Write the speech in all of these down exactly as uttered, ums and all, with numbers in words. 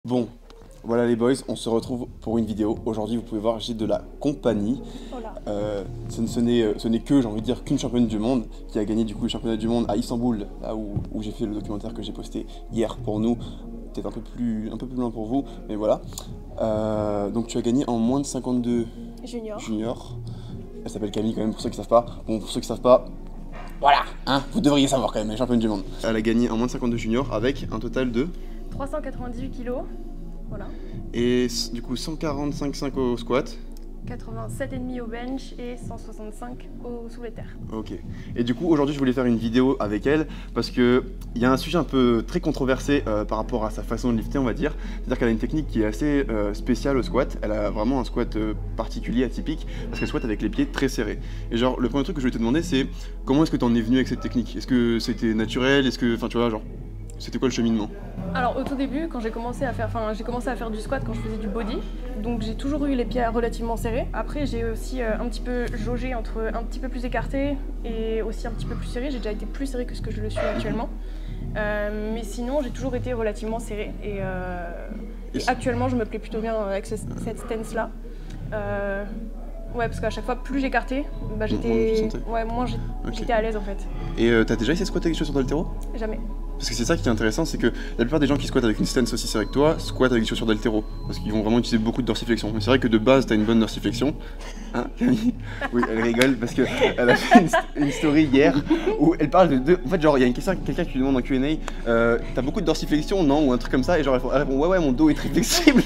Bon, voilà les boys, on se retrouve pour une vidéo. Aujourd'hui, vous pouvez voir, j'ai de la compagnie. Voilà. Euh, ce ce n'est ce n'est que, j'ai envie de dire, qu'une championne du monde qui a gagné du coup le championnat du monde à Istanbul, là où, où j'ai fait le documentaire que j'ai posté hier pour nous. Peut-être un peu plus un peu plus loin pour vous, mais voilà. Euh, donc tu as gagné en moins de cinquante-deux Junior. juniors. Elle s'appelle Camille quand même, pour ceux qui savent pas. Bon, pour ceux qui savent pas, voilà, hein, vous devriez savoir quand même, elle est championne du monde. Elle a gagné en moins de cinquante-deux juniors avec un total de trois cent quatre-vingt-dix-huit kilos. Voilà. et du coup cent quarante-cinq virgule cinq au squat. quatre-vingt-sept virgule cinq au bench et cent soixante-cinq au soulevé de terre. Ok. Et du coup aujourd'hui je voulais faire une vidéo avec elle parce que il y a un sujet un peu très controversé euh, par rapport à sa façon de lifter, on va dire. C'est-à-dire qu'elle a une technique qui est assez euh, spéciale au squat. Elle a vraiment un squat euh, particulier, atypique, parce qu'elle squatte avec les pieds très serrés. Et genre le premier truc que je voulais te demander c'est comment est-ce que tu en es venu avec cette technique? Est-ce que c'était naturel? Est-ce que, enfin tu vois, genre c'était quoi le cheminement? Alors au tout début, quand j'ai commencé à faire, enfin j'ai commencé à faire du squat quand je faisais du body, donc j'ai toujours eu les pieds relativement serrés. Après j'ai aussi euh, un petit peu jaugé entre un petit peu plus écarté et aussi un petit peu plus serré. J'ai déjà été plus serré que ce que je le suis actuellement. Euh, mais sinon j'ai toujours été relativement serré et, euh, et actuellement je me plais plutôt bien avec ce, cette stance là. Euh, ouais, parce qu'à chaque fois plus j'écartais, bah, j'étais ouais, moins j'étais okay. à l'aise en fait. Et euh, t'as déjà essayé de squatter avec des chaussures d'haltéro? Jamais. Parce que c'est ça qui est intéressant, c'est que la plupart des gens qui squattent avec une stance aussi serrée que toi, squattent avec des chaussures d'haltéro, parce qu'ils vont vraiment utiliser beaucoup de dorsiflexion. Mais c'est vrai que de base, t'as une bonne dorsiflexion. Hein, Camille? Oui, elle rigole parce qu'elle a fait une, une story hier où elle parle de deux. En fait, genre, il y a une question, quelqu'un qui lui demande en Q and A, euh, t'as beaucoup de dorsiflexion, non? Ou un truc comme ça, et genre, elle répond, ouais, ouais, mon dos est très flexible.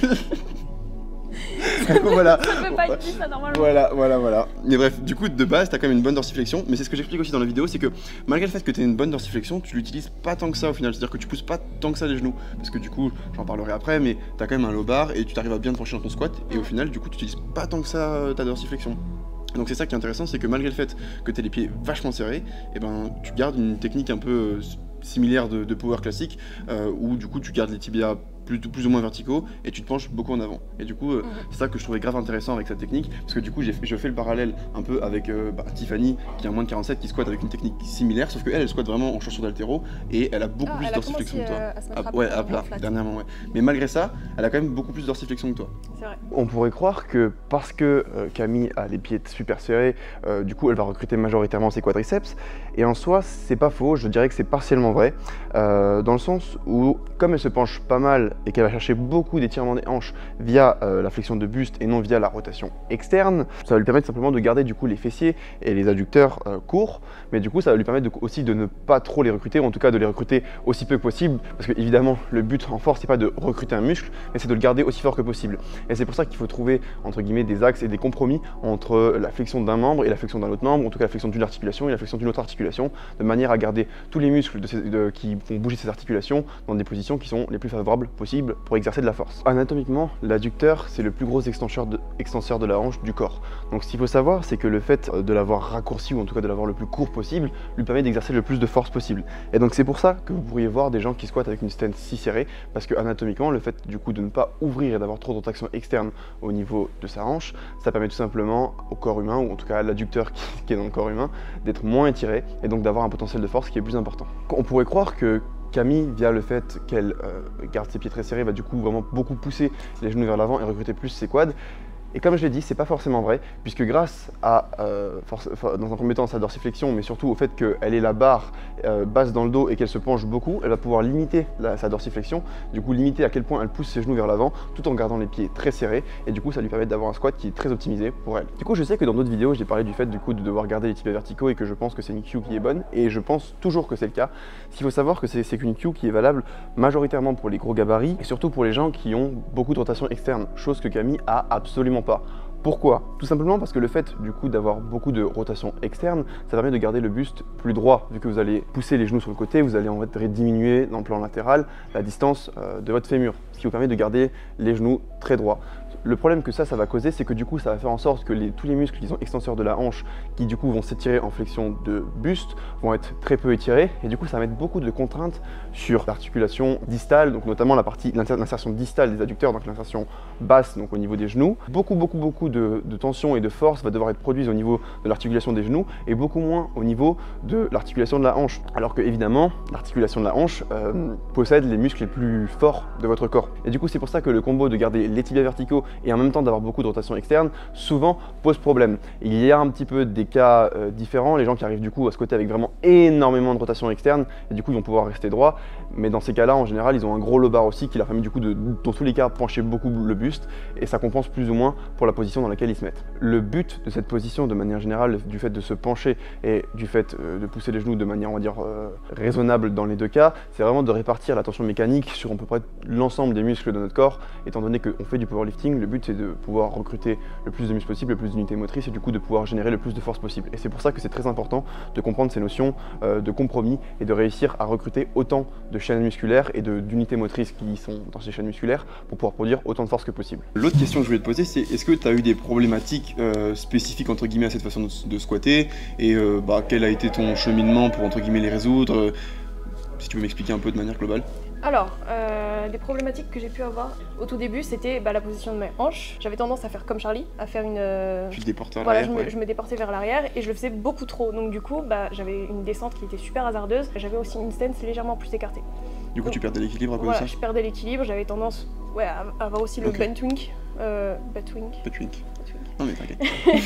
Voilà. Ça peut pas être dit ça normalement. Voilà, voilà, voilà. Mais bref, du coup, de base, t'as quand même une bonne dorsiflexion. Mais c'est ce que j'explique aussi dans la vidéo, c'est que malgré le fait que t'aies une bonne dorsiflexion, tu l'utilises pas tant que ça au final. C'est-à-dire que tu pousses pas tant que ça les genoux. Parce que du coup, j'en parlerai après, mais t'as quand même un low bar et tu t'arrives à bien te pencher dans ton squat. Et au final, du coup, tu utilises pas tant que ça ta dorsiflexion. Donc c'est ça qui est intéressant, c'est que malgré le fait que t'aies les pieds vachement serrés, et ben tu gardes une technique un peu euh, similaire de, de power classique, euh, où du coup tu gardes les tibias plus, plus ou moins verticaux et tu te penches beaucoup en avant. Et du coup, euh, mmh. c'est ça que je trouvais grave intéressant avec cette technique, parce que du coup, j'ai fait, je fais le parallèle un peu avec euh, bah, Tiffany, qui a moins de quarante-sept, qui squatte avec une technique similaire, sauf qu'elle, elle squatte vraiment en chaussures d'haltéro et elle a beaucoup ah, plus de dorsiflexion que toi. Euh, à se ah, ouais, à plat, dernièrement, ouais. Mais malgré ça, elle a quand même beaucoup plus de dorsiflexion que toi. C'est vrai. On pourrait croire que parce que euh, Camille a les pieds super serrés, euh, du coup, elle va recruter majoritairement ses quadriceps. Et en soi, c'est pas faux, je dirais que c'est partiellement vrai, euh, dans le sens où, comme elle se penche pas mal et qu'elle va chercher beaucoup beaucoup d'étirements des hanches via euh, la flexion de buste et non via la rotation externe, ça va lui permettre simplement de garder du coup les fessiers et les adducteurs euh, courts, mais du coup ça va lui permettre de, aussi de ne pas trop les recruter, ou en tout cas de les recruter aussi peu que possible, parce que évidemment le but en force c'est pas de recruter un muscle, mais c'est de le garder aussi fort que possible. Et c'est pour ça qu'il faut trouver entre guillemets des axes et des compromis entre la flexion d'un membre et la flexion d'un autre membre, en tout cas la flexion d'une articulation et la flexion d'une autre articulation, de manière à garder tous les muscles de ces, de, qui font bouger ces articulations dans des positions qui sont les plus favorables possibles pour exercer de la force. Anatomiquement, l'adducteur, c'est le plus gros extenseur de, extenseur de la hanche du corps. Donc ce qu'il faut savoir, c'est que le fait de l'avoir raccourci, ou en tout cas de l'avoir le plus court possible, lui permet d'exercer le plus de force possible. Et donc c'est pour ça que vous pourriez voir des gens qui squattent avec une stance si serrée, parce que anatomiquement, le fait du coup de ne pas ouvrir et d'avoir trop de traction externe au niveau de sa hanche, ça permet tout simplement au corps humain, ou en tout cas à l'adducteur qui, qui est dans le corps humain, d'être moins étiré, et donc d'avoir un potentiel de force qui est plus important. On pourrait croire que Camille, via le fait qu'elle euh, garde ses pieds très serrés, va du coup vraiment beaucoup pousser les genoux vers l'avant et recruter plus ses quads. Et comme je l'ai dit, c'est pas forcément vrai, puisque grâce à, euh, force, dans un premier temps, sa dorsiflexion, mais surtout au fait qu'elle ait la barre euh, basse dans le dos et qu'elle se penche beaucoup, elle va pouvoir limiter la, sa dorsiflexion, du coup limiter à quel point elle pousse ses genoux vers l'avant, tout en gardant les pieds très serrés, et du coup ça lui permet d'avoir un squat qui est très optimisé pour elle. Du coup je sais que dans d'autres vidéos, j'ai parlé du fait du coup de devoir garder les tibias verticaux et que je pense que c'est une Q qui est bonne, et je pense toujours que c'est le cas. Ce qu'il faut savoir que c'est qu'une Q qui est valable majoritairement pour les gros gabarits, et surtout pour les gens qui ont beaucoup de rotation externe, chose que Camille a absolument pas. Pourquoi? Tout simplement parce que le fait du coup d'avoir beaucoup de rotation externe, ça permet de garder le buste plus droit, vu que vous allez pousser les genoux sur le côté, vous allez en fait diminuer dans le plan latéral la distance euh, de votre fémur, ce qui vous permet de garder les genoux très droits. Le problème que ça, ça va causer, c'est que du coup, ça va faire en sorte que les, tous les muscles qui sont extenseurs de la hanche, qui du coup vont s'étirer en flexion de buste, vont être très peu étirés, et du coup, ça va mettre beaucoup de contraintes sur l'articulation distale, donc notamment la partie l'insertion distale des adducteurs, donc l'insertion basse, donc au niveau des genoux. Beaucoup, beaucoup, beaucoup de, de tension et de force va devoir être produite au niveau de l'articulation des genoux, et beaucoup moins au niveau de l'articulation de la hanche. Alors que évidemment, l'articulation de la hanche euh, possède les muscles les plus forts de votre corps. Et du coup, c'est pour ça que le combo de garder les tibias verticaux et en même temps d'avoir beaucoup de rotation externe, souvent pose problème. Il y a un petit peu des cas euh, différents, les gens qui arrivent du coup à ce côté avec vraiment énormément de rotation externe, et du coup ils vont pouvoir rester droits, mais dans ces cas-là, en général, ils ont un gros lobar aussi qui leur permet du coup de, dans tous les cas, pencher beaucoup le buste, et ça compense plus ou moins pour la position dans laquelle ils se mettent. Le but de cette position, de manière générale, du fait de se pencher et du fait euh, de pousser les genoux de manière, on va dire, euh, raisonnable dans les deux cas, c'est vraiment de répartir la tension mécanique sur à peu près l'ensemble des muscles de notre corps. Étant donné qu'on fait du powerlifting, le but c'est de pouvoir recruter le plus de muscles possible, le plus d'unités motrices, et du coup de pouvoir générer le plus de force possible. Et c'est pour ça que c'est très important de comprendre ces notions euh, de compromis et de réussir à recruter autant de chaînes musculaires et d'unités motrices qui sont dans ces chaînes musculaires pour pouvoir produire autant de force que possible. L'autre question que je voulais te poser, c'est est-ce que tu as eu des problématiques euh, spécifiques entre guillemets à cette façon de, de squatter, et euh, bah, quel a été ton cheminement pour entre guillemets les résoudre, euh, si tu veux m'expliquer un peu de manière globale. Alors, euh, des problématiques que j'ai pu avoir au tout début, c'était bah, la position de mes hanches. J'avais tendance à faire comme Charlie, à faire une... Euh... Tu te déportais vers voilà, l'arrière, je, me, ouais. je me déportais vers l'arrière et je le faisais beaucoup trop. Donc du coup, bah, j'avais une descente qui était super hasardeuse. J'avais aussi une stance légèrement plus écartée. Du coup, Donc, tu perdais l'équilibre à cause voilà, de ça. je perdais l'équilibre. J'avais tendance ouais, à avoir aussi le Okay. bent-wink. Euh, bent-wink. Bent-wink. Non mais t'inquiète.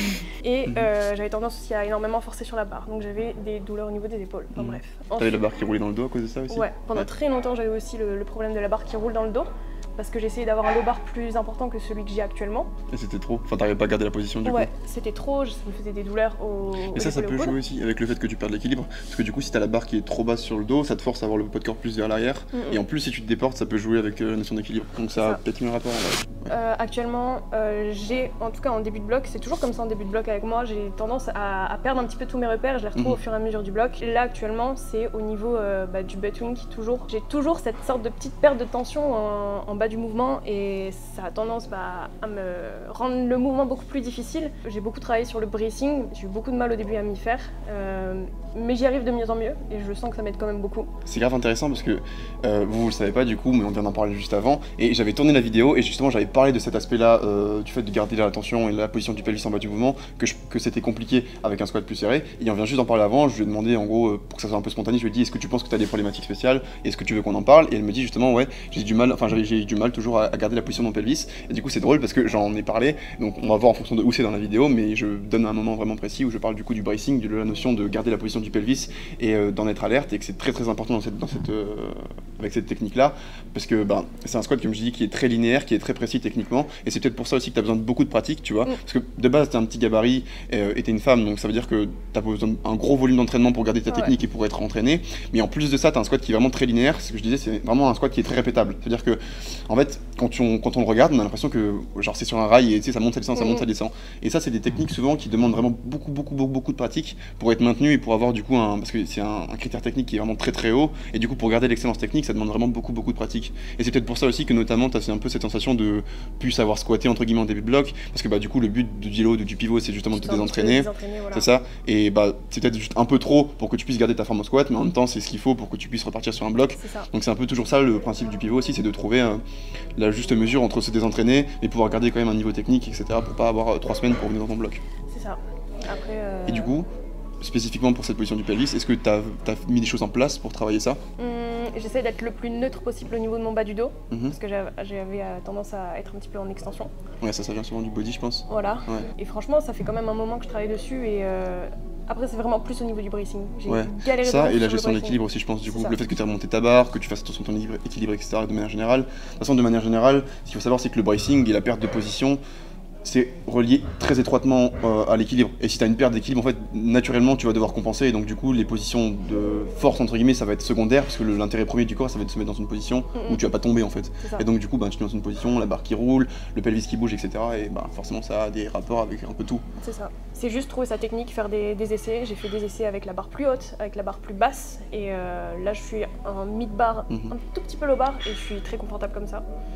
Et euh, j'avais tendance aussi à énormément forcer sur la barre. Donc j'avais des douleurs au niveau des épaules. Enfin Mhm. bref. T'avais Ensuite, la barre qui roulait dans le dos à cause de ça aussi. ouais, pendant très longtemps, j'avais aussi le, le problème de la barre qui roule dans le dos. Parce que j'essayais d'avoir un low bar plus important que celui que j'ai actuellement. Et c'était trop. Enfin, t'arrivais pas à garder la position du Ouais, coup. c'était trop, ça me faisait des douleurs au. Et ça, ça peut jouer aussi avec le fait que tu perds l'équilibre. Parce que du coup, si t'as la barre qui est trop basse sur le dos, ça te force à avoir le poids de corps plus vers l'arrière. Mm-hmm. Et en plus, si tu te déportes, ça peut jouer avec euh, la notion d'équilibre. Donc ça a peut-être mieux rapport. Ouais. Euh, actuellement, euh, j'ai, en tout cas en début de bloc, c'est toujours comme ça en début de bloc avec moi, j'ai tendance à, à perdre un petit peu tous mes repères, je les retrouve Mhm. au fur et à mesure du bloc. Là actuellement, c'est au niveau euh, bah, du butt-wink, toujours. J'ai toujours cette sorte de petite perte de tension en, en bas du mouvement et ça a tendance bah, à me rendre le mouvement beaucoup plus difficile. J'ai beaucoup travaillé sur le bracing, j'ai eu beaucoup de mal au début à m'y faire, euh, mais j'y arrive de mieux en mieux et je sens que ça m'aide quand même beaucoup. C'est grave intéressant parce que euh, vous, vous le savez pas du coup, mais on vient d'en parler juste avant. Et j'avais tourné la vidéo et justement j'avais parlé de cet aspect-là, euh, du fait de garder la tension et la position du pelvis en bas du mouvement, que, je- que c'était compliqué avec un squat plus serré. Et on vient juste d'en parler avant, je lui ai demandé en gros, euh, pour que ça soit un peu spontané, je lui ai dit est-ce que tu penses que tu as des problématiques spéciales, est-ce que tu veux qu'on en parle. Et elle me dit justement ouais, j'ai du mal, enfin j'avais j'ai du mal toujours à, à garder la position de mon pelvis. Et du coup c'est drôle parce que j'en ai parlé, donc on va voir en fonction de où c'est dans la vidéo, mais je donne un moment vraiment précis où je parle du coup du bracing, de la notion de garder la position du pelvis et euh, d'en être alerte, et que c'est très très important dans cette, dans cette, euh, avec cette technique là, parce que bah, c'est un squat comme je dis qui est très linéaire, qui est très précis techniquement, et c'est peut-être pour ça aussi que tu as besoin de beaucoup de pratique, tu vois, Mm. parce que de base tu as un petit gabarit euh, et tu es une femme, donc ça veut dire que tu as besoin d'un gros volume d'entraînement pour garder ta Ouais. technique et pour être entraîné, mais en plus de ça tu as un squat qui est vraiment très linéaire, ce que je disais c'est vraiment un squat qui est très répétable, c'est à dire que en fait quand on, quand on le regarde on a l'impression que genre c'est sur un rail et tu sais ça monte, ça descend, ça Mm. monte, ça descend, et ça c'est des techniques souvent qui demandent vraiment beaucoup beaucoup beaucoup beaucoup de pratique pour être maintenu et pour avoir du coup un, parce que c'est un, un critère technique qui est vraiment très très haut, et du coup pour garder l'excellence technique ça demande vraiment beaucoup beaucoup de pratique, et c'est peut-être pour ça aussi que notamment tu as un peu cette sensation de plus savoir squatter entre guillemets en début de bloc, parce que bah du coup le but du deload ou du pivot c'est justement de te Putain, désentraîner, désentraîner, voilà. c'est ça, et bah c'est peut-être juste un peu trop pour que tu puisses garder ta forme au squat, mais en même temps c'est ce qu'il faut pour que tu puisses repartir sur un bloc. C'est ça. Donc c'est un peu toujours ça le principe du pivot aussi, c'est de trouver euh, la juste mesure entre se désentraîner et pouvoir garder quand même un niveau technique, et cetera, pour pas avoir euh, trois semaines pour revenir dans ton bloc. C'est ça. Après. Euh... Et du coup, spécifiquement pour cette position du pelvis, est-ce que tu as mis des choses en place pour travailler ça? Hum, j'essaie d'être le plus neutre possible au niveau de mon bas du dos, Mhm. parce que j'avais j'avais, euh, tendance à être un petit peu en extension. Ouais, ça, ça vient souvent du body, je pense. Voilà. Ouais. Et franchement, ça fait quand même un moment que je travaille dessus et euh, après c'est vraiment plus au niveau du bracing. J'ai Ouais. galéré Ça vraiment et la sur le gestion bracing. d'équilibre aussi, je pense, du C'est coup. ça. Le fait que tu as remonté ta barre, que tu fasses attention à ton équilibre, équilibre, et cetera, de manière générale. De toute façon, de manière générale, ce qu'il faut savoir, c'est que le bracing et la perte de position, c'est relié très étroitement euh, à l'équilibre. Et si tu as une perte d'équilibre, en fait, naturellement, tu vas devoir compenser. Et donc, du coup, les positions de force, entre guillemets, ça va être secondaire, parce que le- l'intérêt premier du corps, ça va être de se mettre dans une position Mhm. où tu vas pas tomber, en fait. C'est ça. Et donc, du coup, bah, tu te mets dans une position, la barre qui roule, le pelvis qui bouge, et cetera. Et bah, forcément, ça a des rapports avec un peu tout. C'est ça. C'est juste trouver sa technique, faire des, des essais. J'ai fait des essais avec la barre plus haute, avec la barre plus basse. Et euh, là, je suis en mid-bar, Mhm. un tout petit peu low bar, et je suis très confortable comme ça.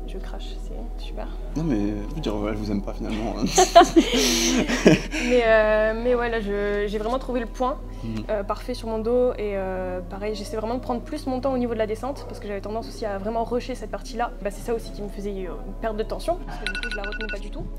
je crache, c'est super. Non mais je veux dire, ouais, je vous aime pas finalement. mais, euh, mais ouais, là j'ai vraiment trouvé le point Mmh. euh, parfait sur mon dos et euh, pareil, j'essaie vraiment de prendre plus mon temps au niveau de la descente parce que j'avais tendance aussi à vraiment rusher cette partie-là. Bah, c'est ça aussi qui me faisait euh, perdre de tension parce que du coup je la retenais pas du tout.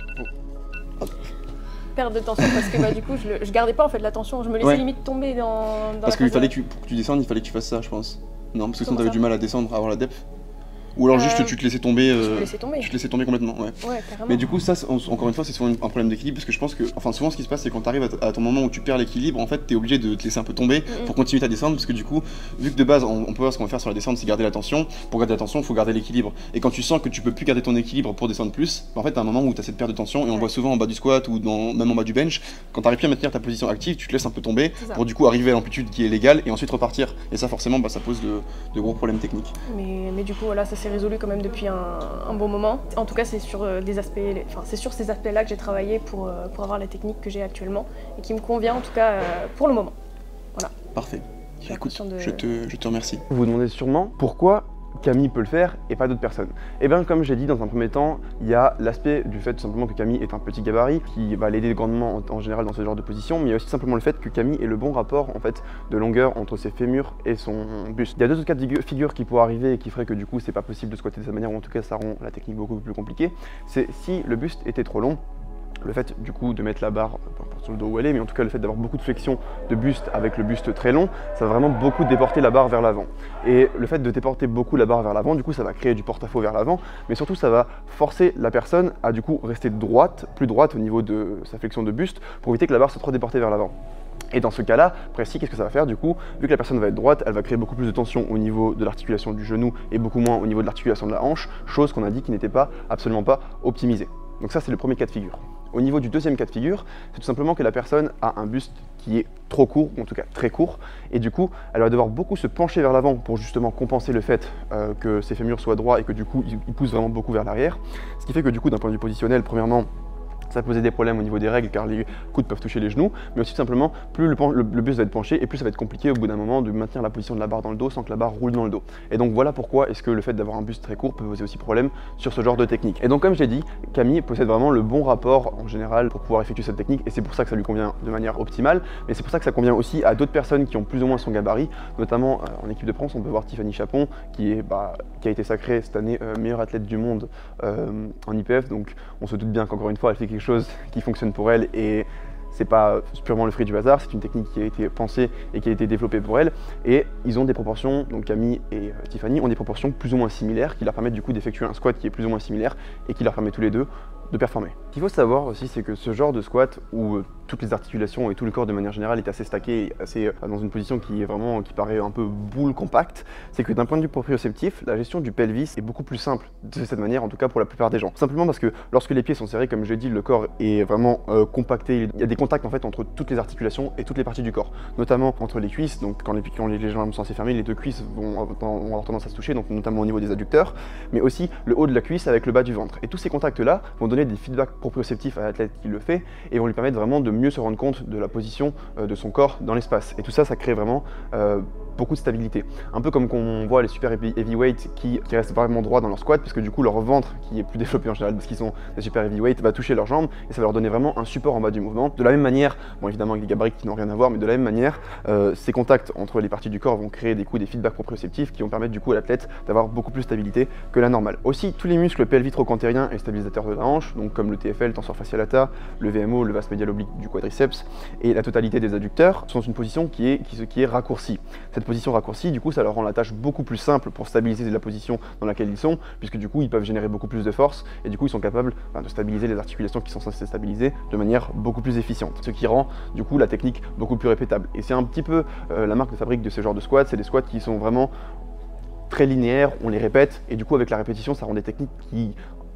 Oh. Perdre de tension parce que bah, du coup je, le, je gardais pas en fait la tension, je me laissais Ouais. limite tomber dans, dans Parce la qu'il fallait phase que tu, pour que tu descendes, il fallait que tu fasses ça, je pense. Non, parce que sinon Comment t'avais ça du mal à descendre, à avoir la depth. Ou alors juste Euh, tu te laissais tomber. Je euh, me laissais tomber. Tu te laissais tomber complètement, ouais. Ouais, carrément. Mais du coup, ça, c'est- encore une fois, c'est souvent un problème d'équilibre parce que je pense que, enfin, souvent ce qui se passe, c'est quand tu arrives à, t- à ton moment où tu perds l'équilibre, en fait, t'es obligé de te laisser un peu tomber Mhm. pour continuer ta descente parce que du coup, vu que de base, on, on peut voir ce qu'on va faire sur la descente, c'est garder la tension. Pour garder la tension, il faut garder l'équilibre. Et quand tu sens que tu peux plus garder ton équilibre pour descendre plus, bah, en fait, t'as un moment où t'as cette perte de tension et on Ouais. voit souvent en bas du squat ou dans, même en bas du bench, quand t'arrives plus à maintenir ta position active, tu te laisses un peu tomber C'est ça. pour du coup arriver à l'amplitude qui est légale et ensuite repartir. Et ça, forcément, bah, ça pose de, de gros problèmes techniques. Mais, mais du coup, voilà, ça s'est résolu quand même depuis un, un bon moment. En tout cas, c'est sur euh, des aspects, enfin, c'est sur ces aspects-là que j'ai travaillé pour, euh, pour avoir la technique que j'ai actuellement et qui me convient en tout cas euh, pour le moment. Parfait. J'ai Bah, écoute, l'impression de- je te, je te remercie. Vous vous demandez sûrement pourquoi Camille peut le faire et pas d'autres personnes. Et bien comme j'ai dit dans un premier temps, il y a l'aspect du fait tout simplement que Camille est un petit gabarit qui va l'aider grandement en, en général dans ce genre de position, mais il y a aussi simplement le fait que Camille ait le bon rapport en fait de longueur entre ses fémurs et son buste. Il y a deux autres cas de figu- figure qui pourraient arriver et qui feraient que du coup c'est pas possible de squatter de cette manière, ou en tout cas ça rend la technique beaucoup plus compliquée. C'est si le buste était trop long. Le fait du coup de mettre la barre, peu importe sur le dos où elle est, mais en tout cas le fait d'avoir beaucoup de flexion de buste avec le buste très long, ça va vraiment beaucoup déporter la barre vers l'avant. Et le fait de déporter beaucoup la barre vers l'avant, du coup ça va créer du porte-à-faux vers l'avant, mais surtout ça va forcer la personne à du coup rester droite, plus droite au niveau de sa flexion de buste, pour éviter que la barre soit trop déportée vers l'avant. Et dans ce cas-là, précis, qu'est-ce que ça va faire du coup? Vu que la personne va être droite, elle va créer beaucoup plus de tension au niveau de l'articulation du genou et beaucoup moins au niveau de l'articulation de la hanche, chose qu'on a dit qui n'était pas absolument pas optimisée. Donc ça c'est le premier cas de figure. Au niveau du deuxième cas de figure, c'est tout simplement que la personne a un buste qui est trop court, ou en tout cas très court, et du coup, elle va devoir beaucoup se pencher vers l'avant pour justement compenser le fait euh, que ses fémurs soient droits et que du coup, il, il pousse vraiment beaucoup vers l'arrière. Ce qui fait que du coup, d'un point de vue positionnel, premièrement, ça posait des problèmes au niveau des règles car les coudes peuvent toucher les genoux, mais aussi tout simplement, plus le, pen- le, le buste va être penché et plus ça va être compliqué au bout d'un moment de maintenir la position de la barre dans le dos sans que la barre roule dans le dos. Et donc voilà pourquoi est-ce que le fait d'avoir un buste très court peut poser aussi problème sur ce genre de technique. Et donc comme je l'ai dit, Camille possède vraiment le bon rapport en général pour pouvoir effectuer cette technique et c'est pour ça que ça lui convient de manière optimale, mais c'est pour ça que ça convient aussi à d'autres personnes qui ont plus ou moins son gabarit, notamment euh, en équipe de France, on peut voir Tiffany Chapon qui, est, bah, qui a été sacrée cette année euh, meilleure athlète du monde euh, en I P F, donc on se doute bien qu'encore une fois elle fait quelque chose qui fonctionne pour elle et c'est pas purement le fruit du hasard, c'est une technique qui a été pensée et qui a été développée pour elle et ils ont des proportions, donc Camille et euh, Tiffany ont des proportions plus ou moins similaires qui leur permettent du coup d'effectuer un squat qui est plus ou moins similaire et qui leur permet tous les deux de performer. Ce qu'il faut savoir aussi, c'est que ce genre de squat où euh, toutes les articulations et tout le corps de manière générale est assez stacké, et assez euh, dans une position qui est vraiment, qui paraît un peu boule compacte, c'est que d'un point de vue proprioceptif, la gestion du pelvis est beaucoup plus simple de cette manière, en tout cas pour la plupart des gens. Simplement parce que lorsque les pieds sont serrés, comme je l'ai dit, le corps est vraiment euh, compacté, il y a des contacts en fait entre toutes les articulations et toutes les parties du corps, notamment entre les cuisses, donc quand les, quand les jambes sont assez fermées, les deux cuisses vont, vont avoir tendance à se toucher, donc notamment au niveau des adducteurs, mais aussi le haut de la cuisse avec le bas du ventre. Et tous ces contacts-là vont donner des feedbacks proprioceptifs à l'athlète qui le fait et vont lui permettre vraiment de mieux se rendre compte de la position euh, de son corps dans l'espace. Et tout ça, ça crée vraiment euh, beaucoup de stabilité. Un peu comme qu'on voit les super heavyweights qui, qui restent vraiment droits dans leur squat, parce que du coup leur ventre, qui est plus développé en général parce qu'ils sont des super heavyweights, va toucher leurs jambes et ça va leur donner vraiment un support en bas du mouvement. De la même manière, bon évidemment avec des gabarits qui n'ont rien à voir, mais de la même manière, euh, ces contacts entre les parties du corps vont créer des coups, des feedbacks proprioceptifs qui vont permettre du coup à l'athlète d'avoir beaucoup plus de stabilité que la normale. Aussi, tous les muscles pelvitrocantériens et stabilisateurs de la hanche, donc comme le T F L, tenseur fascial lata, le V M O, le vaste médial oblique du quadriceps et la totalité des adducteurs sont une position qui est, qui, qui est raccourcie. Cette position raccourcie, du coup, ça leur rend la tâche beaucoup plus simple pour stabiliser la position dans laquelle ils sont, puisque du coup, ils peuvent générer beaucoup plus de force et du coup, ils sont capables enfin, de stabiliser les articulations qui sont censées stabiliser de manière beaucoup plus efficiente, ce qui rend du coup la technique beaucoup plus répétable. Et c'est un petit peu euh, la marque de fabrique de ce genre de squats, c'est des squats qui sont vraiment très linéaires, on les répète et du coup, avec la répétition, ça rend des techniques qui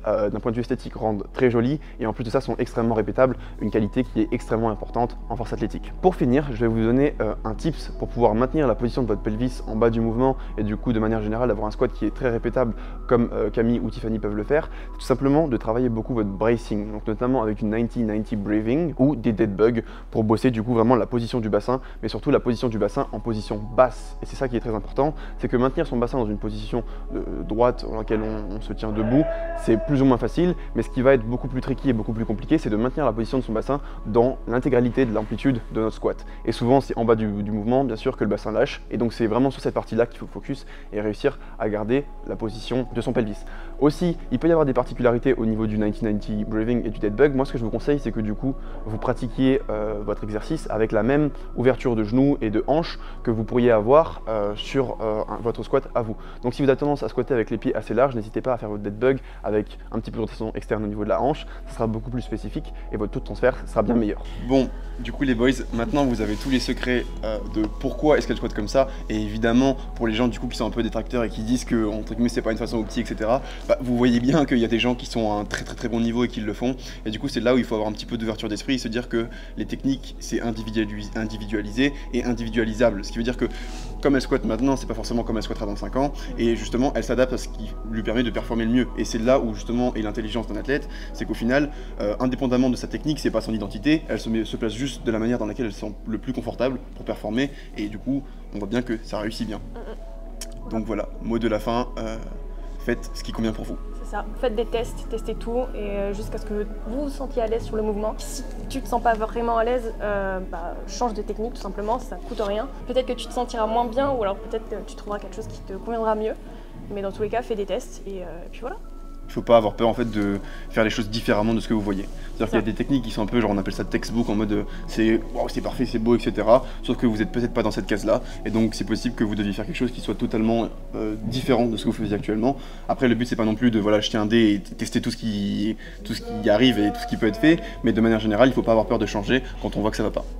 euh, d'un point de vue esthétique, rendent très jolies et en plus de ça sont extrêmement répétables, une qualité qui est extrêmement importante en force athlétique. Pour finir, je vais vous donner euh, un tips pour pouvoir maintenir la position de votre pelvis en bas du mouvement et du coup de manière générale d'avoir un squat qui est très répétable comme euh, Camille ou Tiffany peuvent le faire. C'est tout simplement de travailler beaucoup votre bracing, donc notamment avec une quatre zéro quatre zéro breathing ou des dead bugs pour bosser du coup vraiment la position du bassin, mais surtout la position du bassin en position basse. Et c'est ça qui est très important, c'est que maintenir son bassin dans une position euh, droite dans laquelle on, on se tient debout, c'est plus ou moins facile, mais ce qui va être beaucoup plus tricky et beaucoup plus compliqué, c'est de maintenir la position de son bassin dans l'intégralité de l'amplitude de notre squat. Et souvent c'est en bas du, du mouvement bien sûr que le bassin lâche, et donc c'est vraiment sur cette partie là qu'il faut focus et réussir à garder la position de son pelvis. Aussi, il peut y avoir des particularités au niveau du quatre zéro quatre zéro breathing et du dead bug. Moi ce que je vous conseille, c'est que du coup vous pratiquiez euh, votre exercice avec la même ouverture de genoux et de hanches que vous pourriez avoir euh, sur euh, un, votre squat à vous. Donc si vous avez tendance à squatter avec les pieds assez larges, n'hésitez pas à faire votre dead bug avec un petit peu de rotation externe au niveau de la hanche, ça sera beaucoup plus spécifique et votre taux de transfert sera bien meilleur. Bon, du coup les boys, maintenant vous avez tous les secrets euh, de pourquoi est-ce qu'elle squatte comme ça, et évidemment pour les gens du coup qui sont un peu détracteurs et qui disent que entre guillemets c'est pas une façon optique, et cetera. Bah, vous voyez bien qu'il y a des gens qui sont à un très très très bon niveau et qui le font, et du coup c'est là où il faut avoir un petit peu d'ouverture d'esprit et se dire que les techniques c'est individualisé et individualisable, ce qui veut dire que comme elle squatte maintenant, c'est pas forcément comme elle squattera dans cinq ans, et justement elle s'adapte à ce qui lui permet de performer le mieux. Et c'est là où justement est l'intelligence d'un athlète, c'est qu'au final, euh, indépendamment de sa technique, c'est pas son identité, elle se, met, se place juste de la manière dans laquelle elle se sent le plus confortable pour performer, et du coup on voit bien que ça réussit bien. Donc voilà, mot de la fin, euh, faites ce qui convient pour vous. Ça. Faites des tests, testez tout et euh, jusqu'à ce que vous vous sentiez à l'aise sur le mouvement. Si tu te sens pas vraiment à l'aise, euh, bah, change de technique tout simplement, ça coûte rien. Peut-être que tu te sentiras moins bien ou alors peut-être que tu trouveras quelque chose qui te conviendra mieux. Mais dans tous les cas, fais des tests et, euh, et puis voilà. Il faut pas avoir peur en fait de faire les choses différemment de ce que vous voyez. C'est-à-dire qu'il y a des techniques qui sont un peu, genre on appelle ça textbook, en mode c'est wow, c'est parfait, c'est beau, et cetera. Sauf que vous êtes peut-être pas dans cette case-là, et donc c'est possible que vous deviez faire quelque chose qui soit totalement euh, différent de ce que vous faisiez actuellement. Après le but c'est pas non plus de voilà jeter un dé et tester tout ce qui tout ce qui arrive et tout ce qui peut être fait, mais de manière générale il faut pas avoir peur de changer quand on voit que ça va pas.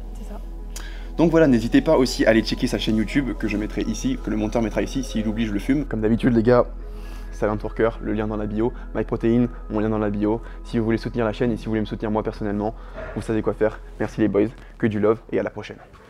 Donc voilà, n'hésitez pas aussi à aller checker sa chaîne YouTube que je mettrai ici, que le monteur mettra ici, s'il oublie je le fume. Comme d'habitude les gars, Silent Worker, le lien dans la bio, MyProtein, mon lien dans la bio. Si vous voulez soutenir la chaîne et si vous voulez me soutenir moi personnellement, vous savez quoi faire. Merci les boys, que du love et à la prochaine.